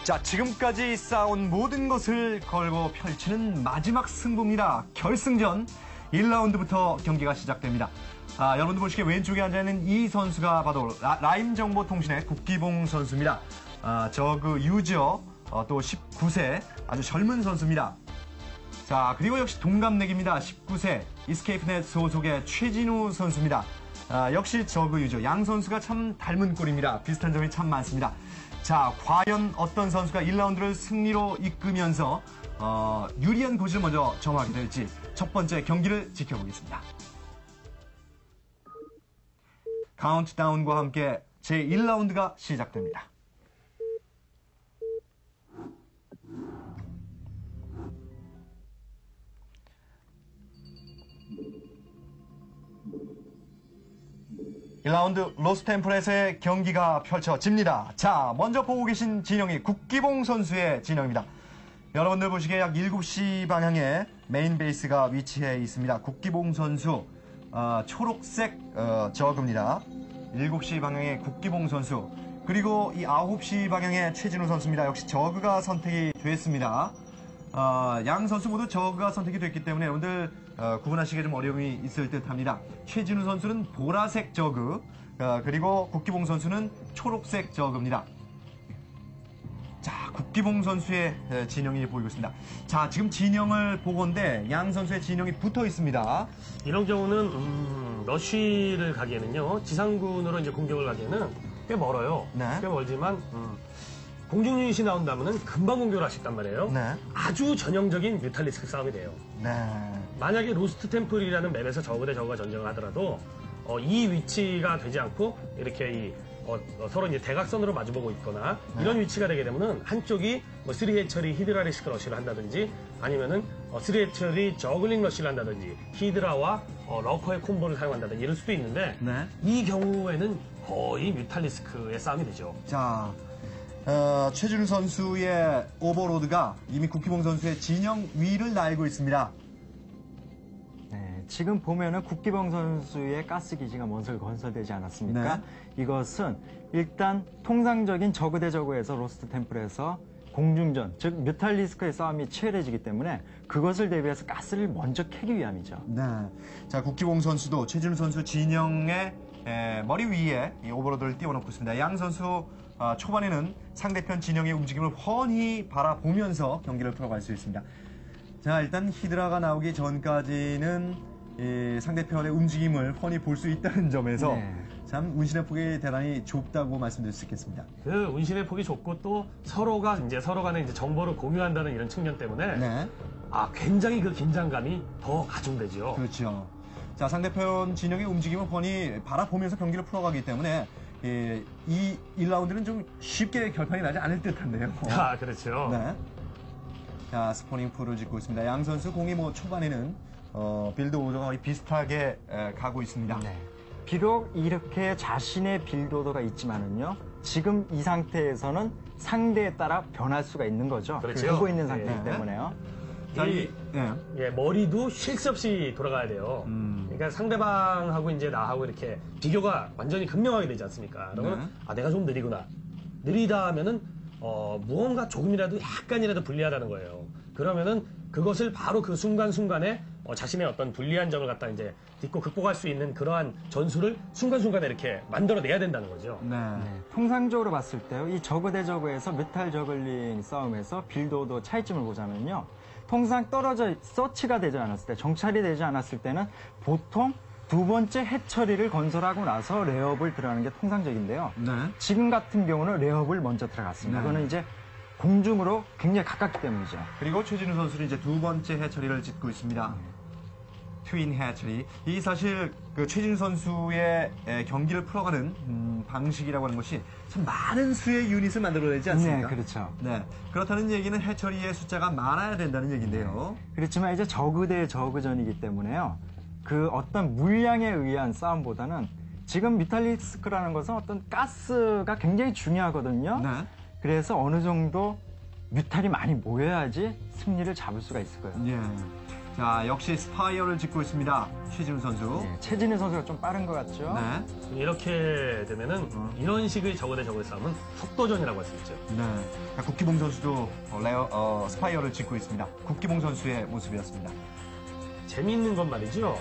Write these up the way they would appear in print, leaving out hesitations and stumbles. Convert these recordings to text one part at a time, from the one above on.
자, 지금까지 쌓아온 모든 것을 걸고 펼치는 마지막 승부입니다. 결승전 1라운드부터 경기가 시작됩니다. 여러분들 보시기에 왼쪽에 앉아있는 이 선수가 바로 라임정보통신의 국기봉 선수입니다. 저그 유저, 또 19세 아주 젊은 선수입니다. 자, 그리고 역시 동갑내기입니다. 19세 이스케이프넷 소속의 최진우 선수입니다. 역시 저그 유저 양 선수가 참 닮은 꼴입니다. 비슷한 점이 참 많습니다. 자, 과연 어떤 선수가 1라운드를 승리로 이끌면서 유리한 고지를 먼저 점하게 될지 첫 번째 경기를 지켜보겠습니다. 카운트다운과 함께 제1라운드가 시작됩니다. (1라운드) 로스템플에서의 경기가 펼쳐집니다. 자, 먼저 보고 계신 진영이 국기봉 선수의 진영입니다. 여러분들 보시기에 약 7시 방향에 메인 베이스가 위치해 있습니다. 국기봉 선수 초록색 저그입니다. 7시 방향의 국기봉 선수, 그리고 이 9시 방향의 최진우 선수입니다. 역시 저그가 선택이 됐습니다. 양 선수 모두 저그가 선택이 됐기 때문에 여러분들 구분하시기에 좀 어려움이 있을 듯 합니다. 최진우 선수는 보라색 저그, 그리고 국기봉 선수는 초록색 저그입니다. 자, 국기봉 선수의 진영이 보이고 있습니다. 자, 지금 진영을 보건대 양 선수의 진영이 붙어 있습니다. 이런 경우는 러쉬를 가기에는요, 지상군으로 이제 공격을 가기에는 꽤 멀어요. 네. 꽤 멀지만 공중 유닛이 나온다면은 금방 공격을 할 수 있단 말이에요. 네. 아주 전형적인 뮤탈리스크 싸움이 돼요. 네. 만약에 로스트 템플이라는 맵에서 저그 대 저그가 전쟁을 하더라도 이 위치가 되지 않고 이렇게 서로 이제 대각선으로 마주보고 있거나 이런 위치가 되게 되면은 한쪽이 뭐 3해처리 히드라 리스크 러쉬를 한다든지 아니면은 3해처리 저글링 러쉬를 한다든지 히드라와 러커의 콤보를 사용한다든지 이럴 수도 있는데 네. 이 경우에는 거의 뮤탈리스크의 싸움이 되죠. 자, 최준우 선수의 오버로드가 이미 국기봉 선수의 진영 위를 날고 있습니다. 네, 지금 보면은 국기봉 선수의 가스기지가 먼저 건설되지 않았습니까? 네. 이것은 일단 통상적인 저그 대 저그에서 로스트 템플에서 공중전, 즉 뮤탈리스크의 싸움이 치열해지기 때문에 그것을 대비해서 가스를 먼저 캐기 위함이죠. 네. 자, 국기봉 선수도 최준우 선수 진영의 머리 위에 이 오버로드를 띄워놓고 있습니다. 양 선수 초반에는 상대편 진영의 움직임을 훤히 바라보면서 경기를 풀어갈 수 있습니다. 자, 일단 히드라가 나오기 전까지는 이 상대편의 움직임을 훤히 볼 수 있다는 점에서 네. 참 운신의 폭이 대단히 좁다고 말씀드릴 수 있겠습니다. 그 운신의 폭이 좁고 또 서로 간에 이제 정보를 공유한다는 이런 측면 때문에 네. 굉장히 그 긴장감이 더 가중되죠. 그렇죠. 자, 상대편 진영의 움직임을 뻔히 바라보면서 경기를 풀어가기 때문에 이 1라운드는 좀 쉽게 결판이 나지 않을 듯한데요. 그렇죠. 네. 자, 스포닝 풀을 짓고 있습니다. 양 선수 공이 뭐 초반에는 빌드 오더가 거의 비슷하게 가고 있습니다. 네. 비록 이렇게 자신의 빌드 오더가 있지만은요, 지금 이 상태에서는 상대에 따라 변할 수가 있는 거죠. 그렇죠. 보고 있는 상태이기 네. 때문에요. 자, 머리도 쉴 새 없이 돌아가야 돼요. 그러니까 상대방하고 이제 나하고 이렇게 비교가 완전히 극명하게 되지 않습니까? 그러면 내가 좀 느리구나. 느리다 하면은 무언가 조금이라도 약간이라도 불리하다는 거예요. 그러면은 그것을 바로 그 순간순간에 자신의 어떤 불리한 점을 갖다 이제 딛고 극복할 수 있는 그러한 전술을 순간순간에 이렇게 만들어내야 된다는 거죠. 네. 네, 통상적으로 봤을 때요, 이 저그 대 저그에서 뮤탈 저글링 싸움에서 빌드 오더 차이점을 보자면요, 통상 떨어져 서치가 되지 않았을 때, 정찰이 되지 않았을 때는 보통 두 번째 해처리를 건설하고 나서 레이업을 들어가는 게 통상적인데요. 네. 지금 같은 경우는 레이업을 먼저 들어갔습니다. 네. 그거는 이제 공중으로 굉장히 가깝기 때문이죠. 그리고 최진우 선수는 이제 두 번째 해처리를 짓고 있습니다. 트윈 해처리. 이 사실 그 최진우 선수의 경기를 풀어가는 방식이라고 하는 것이 참 많은 수의 유닛을 만들어내지 않습니까? 네, 그렇죠. 네. 그렇다는 얘기는 해처리의 숫자가 많아야 된다는 얘기인데요. 그렇지만 이제 저그 대 저그전이기 때문에요, 그 어떤 물량에 의한 싸움보다는 지금 뮤탈리스크라는 것은 어떤 가스가 굉장히 중요하거든요. 네. 그래서 어느 정도 뮤탈이 많이 모여야지 승리를 잡을 수가 있을 거예요. 예. 자, 역시 스파이어를 짓고 있습니다. 최진우 선수. 예, 최진우 선수가 좀 빠른 것 같죠? 네. 이렇게 되면은 이런 식의 저그 대 저그의 싸움은 속도전이라고 할 수 있죠. 네. 자, 국기봉 선수도 스파이어를 짓고 있습니다. 국기봉 선수의 모습이었습니다. 재미있는 건 말이죠.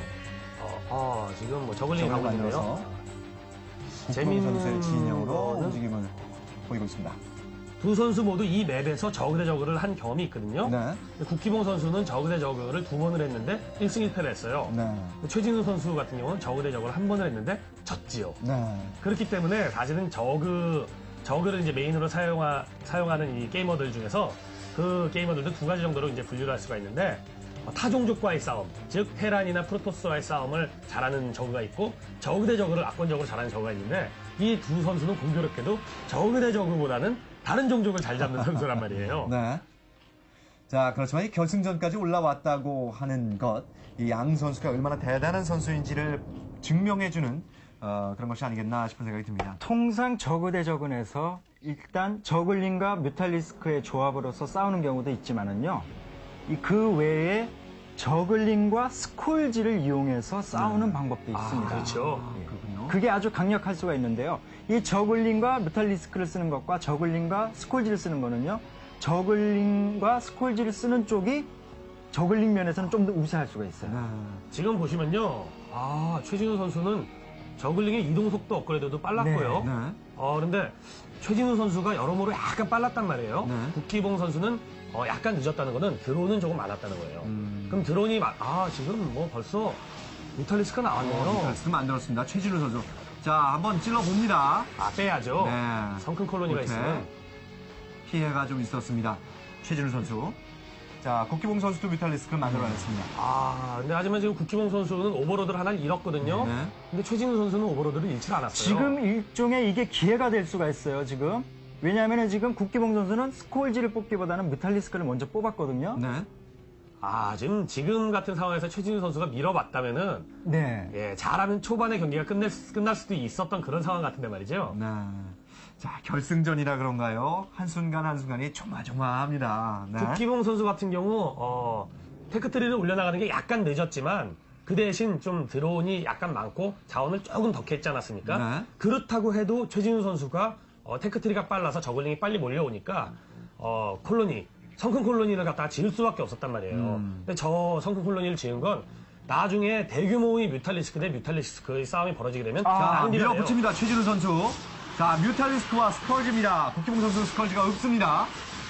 지금 뭐 저글링 하고 있는데요. 국기봉 재미있는 선수의 진영으로 거는 움직임을 보이고 있습니다. 두 선수 모두 이 맵에서 저그 대 저그를 한 경험이 있거든요. 네. 국기봉 선수는 저그 대 저그를 2번을 했는데 1승 1패를 했어요. 네. 최진우 선수 같은 경우는 저그 대 저그를 1번을 했는데 졌지요. 네. 그렇기 때문에 사실은 저그를 이제 메인으로 사용하는 이 게이머들 중에서 그 게이머들도 두 가지 정도로 이제 분류를 할 수가 있는데 타종족과의 싸움, 즉 테란이나 프로토스와의 싸움을 잘하는 저그가 있고 저그 대 저그를 악권적으로 잘하는 저그가 있는데 이 두 선수는 공교롭게도 저그 대 저그보다는 다른 종족을 잘 잡는 선수란 말이에요. 네. 자, 그렇지만 이 결승전까지 올라왔다고 하는 것, 이 양 선수가 얼마나 대단한 선수인지를 증명해주는 그런 것이 아니겠나 싶은 생각이 듭니다. 통상 저그 대 저그에서 일단 저글링과 뮤탈리스크의 조합으로서 싸우는 경우도 있지만은요. 그 외에 저글링과 스콜지를 이용해서 싸우는 방법도 있습니다. 그렇죠. 그렇군요. 그게 아주 강력할 수가 있는데요. 이 저글링과 뮤탈리스크를 쓰는 것과 저글링과 스콜지를 쓰는 거는요. 저글링과 스콜지를 쓰는 쪽이 저글링 면에서는 좀 더 우세할 수가 있어요. 네. 지금 보시면요. 최진우 선수는 저글링의 이동 속도 업그레이드도 빨랐고요. 네. 그런데 최진우 선수가 여러모로 약간 빨랐단 말이에요. 네. 국기봉 선수는 약간 늦었다는 거는 드론은 조금 많았다는 거예요. 그럼 드론이 지금 뭐 벌써 뮤탈리스크가 나왔네요. 결승 만들었습니다. 최진우 선수. 자, 한번 찔러봅니다. 빼야죠. 네. 성큰 콜로니가 못해. 있으면. 피해가 좀 있었습니다. 최진우 선수. 자, 국기봉 선수도 뮤탈리스크를 만들어냈습니다. 근데 하지만 지금 국기봉 선수는 오버로드를 하나 잃었거든요. 네. 근데 최진우 선수는 오버로드를 잃지 않았어요. 지금 일종의 이게 기회가 될 수가 있어요, 지금. 왜냐하면 지금 국기봉 선수는 스콜지를 뽑기보다는 뮤탈리스크를 먼저 뽑았거든요. 네. 지금 같은 상황에서 최진우 선수가 밀어봤다면은, 네. 잘하면 초반에 경기가 끝날 수도 있었던 그런 상황 같은데 말이죠. 네. 자, 결승전이라 그런가요? 한순간 한순간이 조마조마합니다. 네. 국기봉 선수 같은 경우, 테크트리를 올려나가는 게 약간 늦었지만, 그 대신 좀 드론이 약간 많고 자원을 조금 더 했지 않았습니까? 네. 그렇다고 해도 최진우 선수가 테크트리가 빨라서 저글링이 빨리 몰려오니까 성큰 콜로니를 갖다가 지을 수밖에 없었단 말이에요. 근데 저 성큰 콜로니를 지은 건 나중에 대규모의 뮤탈리스크 대 뮤탈리스크의 싸움이 벌어지게 되면 자, 다른 일이 밀어붙입니다. 최진우 선수. 자, 뮤탈리스크와 스컬지입니다. 국기봉 선수 스컬지가 없습니다.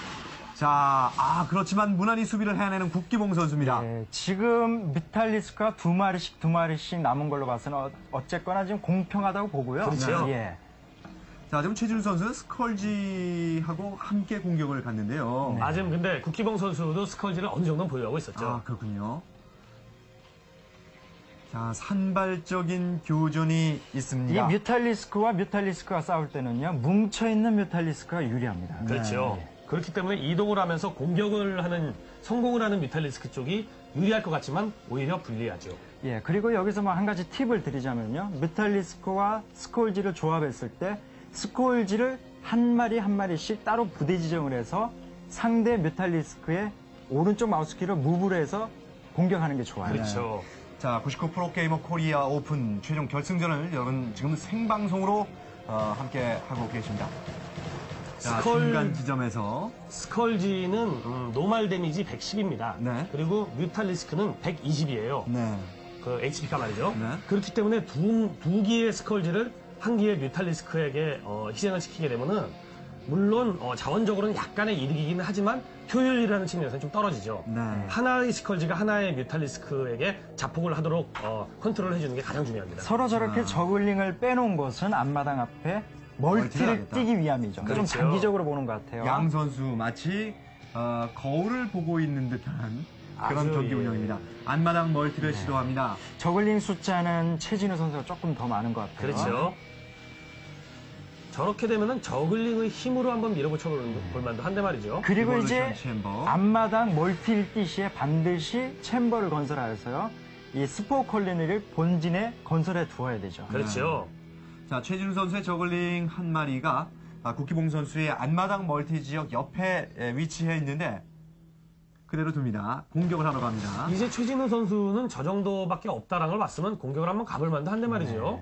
자, 그렇지만 무난히 수비를 해내는 국기봉 선수입니다. 네, 지금 뮤탈리스크가 두 마리씩 남은 걸로 봐서는 어쨌거나 지금 공평하다고 보고요. 그렇죠. 예. 자, 지금 최진우 선수는 스컬지하고 함께 공격을 갔는데요. 지금 근데 국기봉 선수도 스컬지를 어느 정도는 보유하고 있었죠. 그렇군요. 자, 산발적인 교전이 이 있습니다. 뮤탈리스크가 싸울 때는요, 뭉쳐있는 뮤탈리스크가 유리합니다. 그렇죠. 그렇기 때문에 이동을 하면서 공격을 하는, 성공을 하는 뮤탈리스크 쪽이 유리할 것 같지만 오히려 불리하죠. 예, 그리고 여기서 뭐 한 가지 팁을 드리자면요. 뮤탈리스크와 스콜지를 조합했을 때 스콜지를 한 마리씩 따로 부대 지정을 해서 상대 뮤탈리스크의 오른쪽 마우스키를 무브를 해서 공격하는 게 좋아요. 그렇죠. 자, 99 프로게이머 코리아 오픈 최종 결승전을 여러분 지금 생방송으로 함께 하고 계십니다. 자, 중간 지점에서 스컬지는 노말 데미지 110입니다. 네. 그리고 뮤탈리스크는 120이에요. 네. 그 HP가 말이죠. 네. 그렇기 때문에 두 기의 스컬지를 한 기의 뮤탈리스크에게 희생을 시키게 되면은 물론 자원적으로는 약간의 이득이긴 하지만 효율이라는 측면에서는 좀 떨어지죠. 네. 하나의 스컬지가 하나의 뮤탈리스크에게 자폭을 하도록 컨트롤을 해주는 게 가장 중요합니다. 서로 저렇게 저글링을 빼놓은 것은 앞마당 앞에 멀티를 하겠다. 뛰기 위함이죠. 그렇죠. 좀 장기적으로 보는 것 같아요. 양 선수 마치 거울을 보고 있는 듯한 그런 아주, 경기 예. 운영입니다. 안마당 멀티를 시도합니다. 저글링 숫자는 최진우 선수가 조금 더 많은 것 같아요. 그렇죠. 저렇게 되면은 저글링의 힘으로 한번 밀어붙여 볼 만도 한데 말이죠. 그리고 이제 리볼루션 챔버. 앞마당 멀티를 뛰시에 반드시 챔버를 건설하여서요. 이 스포 콜로니를 본진에 건설해 두어야 되죠. 그렇죠. 자, 최진우 선수의 저글링 한 마리가 국기봉 선수의 안마당 멀티 지역 옆에 위치해 있는데 그대로 둡니다. 공격을 하러 갑니다. 이제 최진우 선수는 저 정도밖에 없다라는 걸 봤으면 공격을 한번 가볼 만도 한데 말이죠.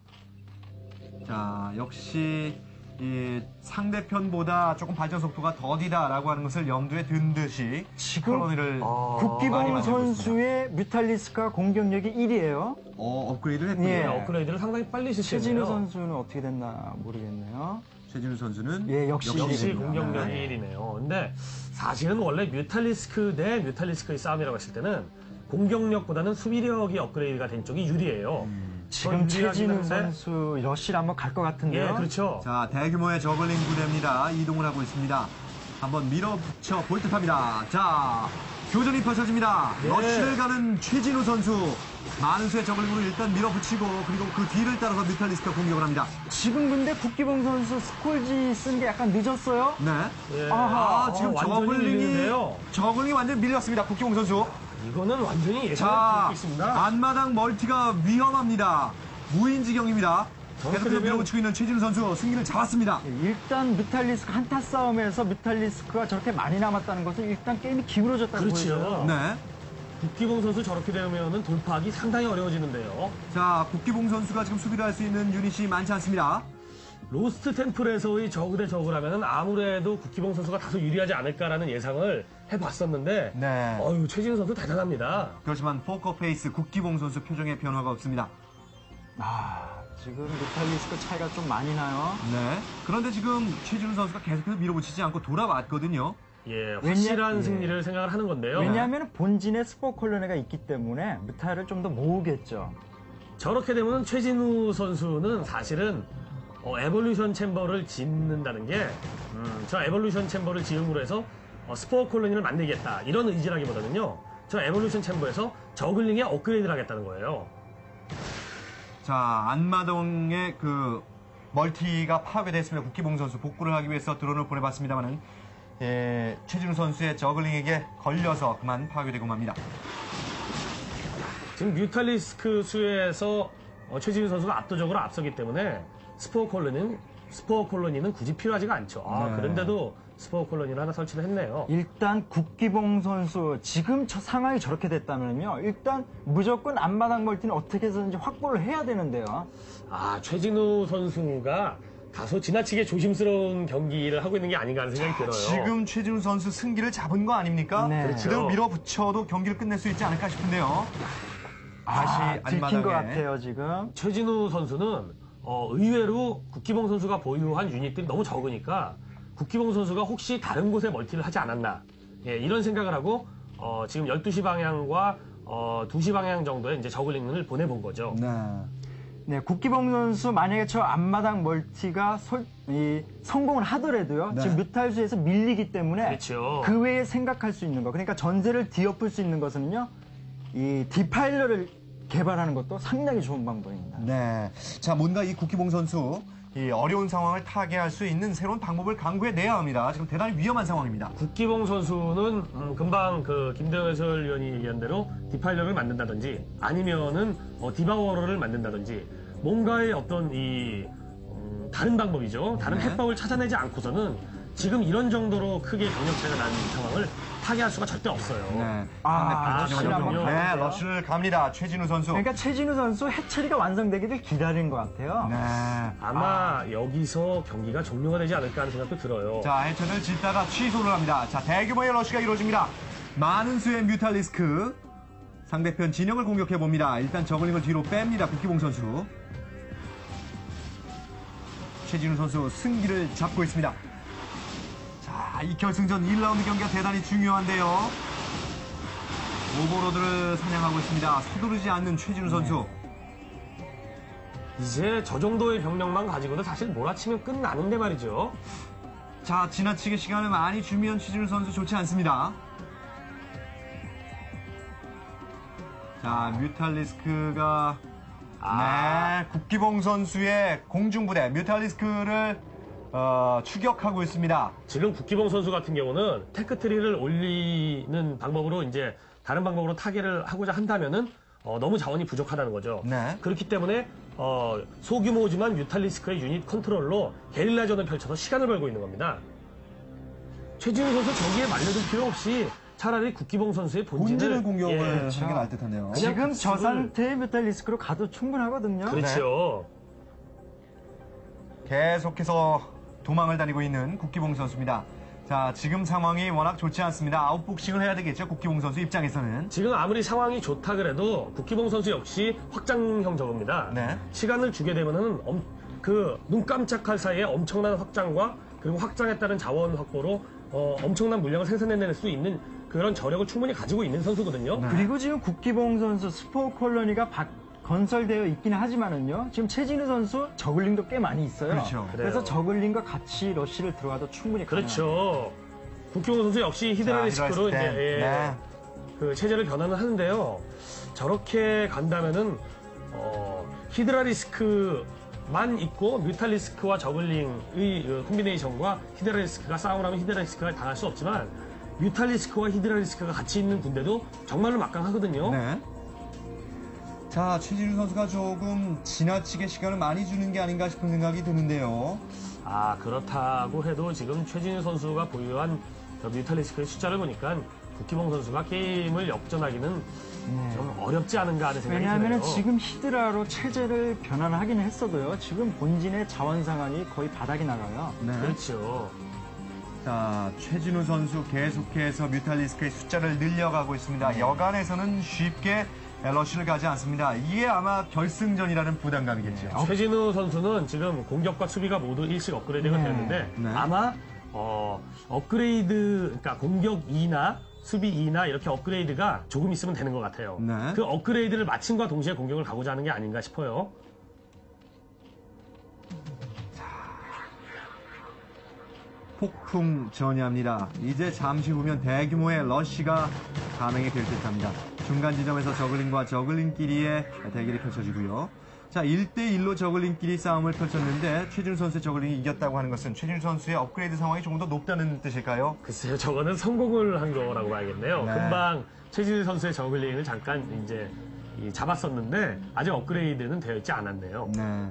자, 역시 이 상대편보다 조금 발전 속도가 더디다라고 하는 것을 염두에 둔 듯이 지금 콜로니를 많이 국기봉 만들고 선수의 뮤탈리스크가 공격력이 1위에요. 업그레이드를 했군요. 예. 업그레이드를 상당히 빨리 실시했네요. 최진우 선수는 어떻게 됐나 모르겠네요. 최진우 선수는 예, 역시 역시 일위입니다. 공격력이 네. 1위네요. 근데 사실은 원래 뮤탈리스크 대 뮤탈리스크의 싸움이라고 했을 때는 공격력보다는 수비력이 업그레이드가 된 쪽이 유리해요. 지금 더 유리하긴 최진우 한데, 선수 러시를 한번 갈 것 같은데요. 예, 그렇죠. 자, 대규모의 저글링 부대입니다. 이동을 하고 있습니다. 한번 밀어붙여 볼 듯합니다. 자, 교전이 펼쳐집니다. 예. 러쉬를 가는 최진우 선수. 많은 수의 저글링으로 일단 밀어붙이고 그리고 그 뒤를 따라서 뮤탈리스크가 공격을 합니다. 지금 근데 국기봉 선수 스콜지 쓴 게 약간 늦었어요. 네. 예. 아하, 지금 완전히 밀리는데요. 저글링이 완전히 밀렸습니다. 국기봉 선수. 이거는 완전히 예상을 자, 수 있습니다. 안마당 멀티가 위험합니다. 무인지경입니다. 계속해서 되면- 밀어붙이고 있는 최진우 선수 승기를 잡았습니다. 일단 뮤탈리스크 한타 싸움에서 뮤탈리스크가 저렇게 많이 남았다는 것은 일단 게임이 기울어졌다고 그렇죠. 보여요. 네. 국기봉 선수 저렇게 되면은 돌파하기 상당히 어려워지는데요. 자, 국기봉 선수가 지금 수비를 할 수 있는 유닛이 많지 않습니다. 로스트 템플에서의 저그 대 저그라면은 아무래도 국기봉 선수가 다소 유리하지 않을까라는 예상을 해봤었는데, 네. 어유 최진우 선수 대단합니다. 그렇지만 포커페이스 국기봉 선수 표정에 변화가 없습니다. 지금 뮤탈리스크 차이가 좀 많이 나요. 네. 그런데 지금 최진우 선수가 계속해서 밀어붙이지 않고 돌아왔거든요. 예, 확실한 예. 승리를 생각을 하는 건데요. 왜냐하면 본진에 스포 콜로네가 있기 때문에 뮤탈을 좀 더 모으겠죠. 저렇게 되면 최진우 선수는 사실은 에볼루션 챔버를 짓는다는 게, 저 에볼루션 챔버를 지음으로 해서 스포어 콜로니를 만들겠다 이런 의지라기보다는요, 저 에볼루션 챔버에서 저글링에 업그레이드를 하겠다는 거예요. 자, 안마동의 그 멀티가 파괴됐습니다. 국기봉 선수 복구를 하기 위해서 드론을 보내봤습니다만은 최진우 선수의 저글링에게 걸려서 그만 파괴되고 맙니다. 지금 뮤탈리스크 수에서 최진우 선수가 압도적으로 앞서기 때문에 스포어 콜로니는 굳이 필요하지가 않죠. 네. 그런데도 스포어 콜로니를 하나 설치를 했네요. 일단 국기봉 선수 지금 저 상황이 저렇게 됐다면요. 일단 무조건 앞마당 멀티는 어떻게 해서든지 확보를 해야 되는데요. 최진우 선수가 다소 지나치게 조심스러운 경기를 하고 있는 게 아닌가 하는 생각이 들어요. 지금 최진우 선수 승기를 잡은 거 아닙니까? 네. 그렇죠. 그대로 밀어붙여도 경기를 끝낼 수 있지 않을까 싶은데요. 다시 들킨 것 안마당에. 같아요 지금. 최진우 선수는 의외로 국기봉 선수가 보유한 유닛들이 너무 적으니까 국기봉 선수가 혹시 다른 곳에 멀티를 하지 않았나, 예, 이런 생각을 하고 지금 12시 방향과 2시 방향 정도의 이제 저글링을 보내본 거죠. 네, 국기봉 선수 만약에 저 앞마당 멀티가 성공을 하더라도요. 네. 지금 뮤탈수에서 밀리기 때문에 그렇죠. 그 외에 생각할 수 있는 거. 그러니까 전제를 뒤엎을 수 있는 것은요. 이 디파일러를 개발하는 것도 상당히 좋은 방법입니다. 네. 자, 뭔가 이 국기봉 선수 이 어려운 상황을 타개할 수 있는 새로운 방법을 강구해내야 합니다. 지금 대단히 위험한 상황입니다. 국기봉 선수는 금방 그 김대현 해설위원이 얘기한 대로 디파일러를 만든다든지 아니면은 디바워러를 만든다든지 뭔가의 어떤 다른 방법이죠. 다른 네. 해법을 찾아내지 않고서는 지금 이런 정도로 크게 병력 차이가 나는 상황을 타개할 수가 절대 없어요. 네. 러쉬를 한번 그럼요. 네, 가볼게요. 러쉬를 갑니다. 최진우 선수. 그러니까 최진우 선수 해처리가 완성되기를 기다린 것 같아요. 네. 아마 여기서 경기가 종료가 되지 않을까 하는 생각도 들어요. 자, 해천을 짓다가 취소를 합니다. 자, 대규모의 러쉬가 이루어집니다. 많은 수의 뮤탈리스크. 상대편 진영을 공격해봅니다. 일단 저글링을 뒤로 뺍니다. 국기봉 선수. 최진우 선수 승기를 잡고 있습니다. 자, 이 결승전 1라운드 경기가 대단히 중요한데요. 오버로드를 사냥하고 있습니다. 서두르지 않는 최진우 선수. 이제 저 정도의 병력만 가지고도 사실 몰아치면 끝나는데 말이죠. 자, 지나치게 시간을 많이 주면 최진우 선수 좋지 않습니다. 자, 뮤탈리스크가 네, 국기봉 선수의 공중부대 뮤탈리스크를 추격하고 있습니다. 지금 국기봉 선수 같은 경우는 테크트리를 올리는 방법으로 이제 다른 방법으로 타개를 하고자 한다면은 너무 자원이 부족하다는 거죠. 네. 그렇기 때문에 소규모지만 뮤탈리스크의 유닛 컨트롤로 게릴라전을 펼쳐서 시간을 벌고 있는 겁니다. 최진우 선수 저기에 말려들 필요 없이 차라리 국기봉 선수의 본진을 공격을 예, 하는 게 나을 듯한데요. 지금 저 급습을- 상태의 뮤탈리스크로 가도 충분하거든요. 그렇죠. 계속해서 도망을 다니고 있는 국기봉 선수입니다. 자, 지금 상황이 워낙 좋지 않습니다. 아웃복싱을 해야 되겠죠, 국기봉 선수 입장에서는. 지금 아무리 상황이 좋다 그래도 국기봉 선수 역시 확장형 저겁니다. 네. 시간을 주게 되면은 그 눈 깜짝할 사이에 엄청난 확장과 그리고 확장에 따른 자원 확보로 엄청난 물량을 생산해낼 수 있는 그런 저력을 충분히 가지고 있는 선수거든요. 네. 그리고 지금 국기봉 선수 스포 콜로니가 건설되어 있긴 하지만은요. 지금 최진우 선수 저글링도 꽤 많이 있어요. 그렇죠. 그래서 그래요. 저글링과 같이 러쉬를 들어가도 충분히 가능합니다. 그렇죠. 국기봉 선수 역시 히드라리스크로 자, 이제 예, 네. 그 체제를 변환을 하는데요. 저렇게 간다면은 히드라리스크만 있고 뮤탈리스크와 저글링의 그 콤비네이션과 히드라리스크가 싸움을 하면 히드라리스크가 당할 수 없지만 뮤탈리스크와 히드라리스크가 같이 있는 군대도 정말로 막강하거든요. 네. 자, 최진우 선수가 조금 지나치게 시간을 많이 주는 게 아닌가 싶은 생각이 드는데요. 아, 그렇다고 해도 지금 최진우 선수가 보유한 저 뮤탈리스크의 숫자를 보니까 국기봉 선수가 게임을 역전하기는 좀 어렵지 않은가 하는 생각이 왜냐하면 드네요. 지금 히드라로 체제를 변환하긴 했어도요. 지금 본진의 자원 상황이 거의 바닥이 나가요. 네. 그렇죠. 자, 최진우 선수 계속해서 뮤탈리스크의 숫자를 늘려가고 있습니다. 여간에서는 쉽게 러쉬를 가지 않습니다. 이게 아마 결승전이라는 부담감이겠죠. 최진우 선수는 지금 공격과 수비가 모두 일식 업그레이드가 네. 되었는데 네. 아마 업그레이드, 그러니까 공격 2나 수비 2나 이렇게 업그레이드가 조금 있으면 되는 것 같아요. 네. 그 업그레이드를 마침과 동시에 공격을 가고자 하는 게 아닌가 싶어요. 폭풍 전야입니다. 이제 잠시 후면 대규모의 러쉬가 가능이 될 듯합니다. 중간 지점에서 저글링과 저글링끼리의 대결이 펼쳐지고요. 자, 1대1로 저글링끼리 싸움을 펼쳤는데 최진우 선수의 저글링이 이겼다고 하는 것은 최진우 선수의 업그레이드 상황이 조금 더 높다는 뜻일까요? 글쎄요, 저거는 성공을 한 거라고 봐야겠네요. 네. 금방 최진우 선수의 저글링을 잠깐 이제 잡았었는데 아직 업그레이드는 되어 있지 않았네요. 네.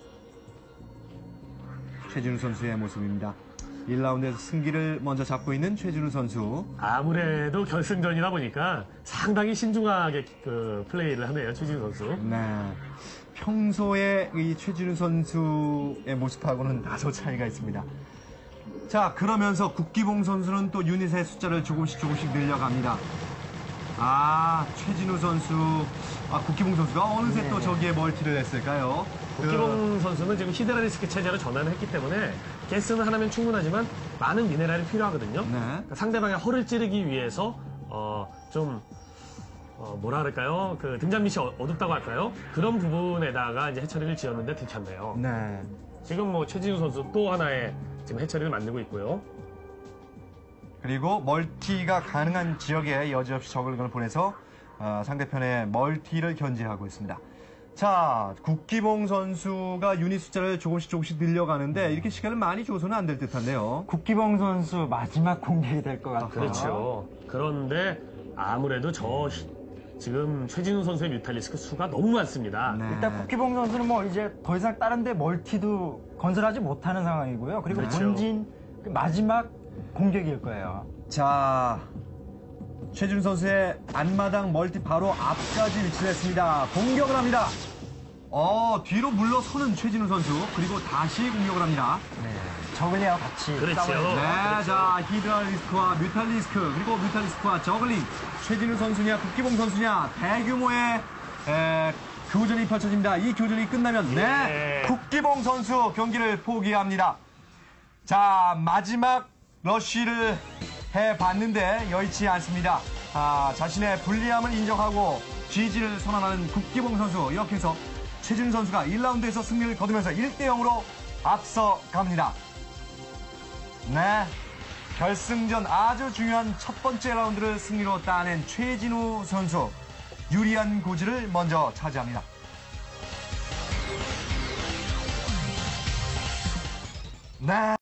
최진우 선수의 모습입니다. 1라운드에서 승기를 먼저 잡고 있는 최진우 선수. 아무래도 결승전이다 보니까 상당히 신중하게 그 플레이를 하네요, 최진우 선수. 네. 평소에 이 최진우 선수의 모습하고는 다소 차이가 있습니다. 자, 그러면서 국기봉 선수는 또 유닛의 숫자를 조금씩 늘려갑니다. 아, 최진우 선수, 국기봉 선수가 어느새 또 저기에 멀티를 했을까요? 국기봉 선수는 지금 히드라리스크 체제로 전환을 했기 때문에 가스는 하나면 충분하지만 많은 미네랄이 필요하거든요. 네. 그러니까 상대방의 허를 찌르기 위해서 뭐라 그럴까요? 그 등잔 밑이 어둡다고 할까요? 그런 부분에다가 이제 해처리를 지었는데 들켰네요. 네. 지금 뭐 최진우 선수 또 하나의 지금 해처리를 만들고 있고요. 그리고 멀티가 가능한 지역에 여지없이 저글링을 보내서 상대편의 멀티를 견제하고 있습니다. 자, 국기봉 선수가 유닛 숫자를 조금씩 늘려가는데 이렇게 시간을 많이 줘서는 안 될 듯한데요. 국기봉 선수 마지막 공격이 될 것 같아요. 그렇죠. 그런데 아무래도 지금 최진우 선수의 뮤탈리스크 수가 너무 많습니다. 네. 일단 국기봉 선수는 뭐 이제 더 이상 다른 데 멀티도 건설하지 못하는 상황이고요. 그리고 그렇죠. 본진 그 마지막 공격일 거예요. 자, 최준 선수의 앞마당 멀티 바로 앞까지 위치를 했습니다. 공격을 합니다. 뒤로 물러서는 최진우 선수, 그리고 다시 공격을 합니다. 저글링하고 같이 그렇죠. 싸워요. 네, 자, 히드라리스크와 뮤탈리스크, 그리고 뮤탈리스크와 저글링, 최진우 선수냐, 국기봉 선수냐, 대규모의 교전이 펼쳐집니다. 이 교전이 끝나면, 네, 예. 국기봉 선수 경기를 포기합니다. 자, 마지막 러쉬를 해봤는데 여의치 않습니다. 자신의 불리함을 인정하고 GG를 선언하는 국기봉 선수. 이렇게 해서 최진우 선수가 1라운드에서 승리를 거두면서 1대0으로 앞서갑니다. 네, 결승전 아주 중요한 첫 번째 라운드를 승리로 따낸 최진우 선수. 유리한 고지를 먼저 차지합니다. 네.